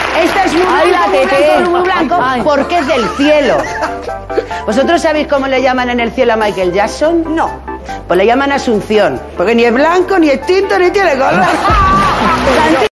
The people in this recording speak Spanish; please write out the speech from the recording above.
Esta es muy blanco, porque es del cielo. ¿Vosotros sabéis cómo le llaman en el cielo a Michael Jackson? No. Pues le llaman Asunción, porque ni es blanco, ni es tinto, ni tiene color.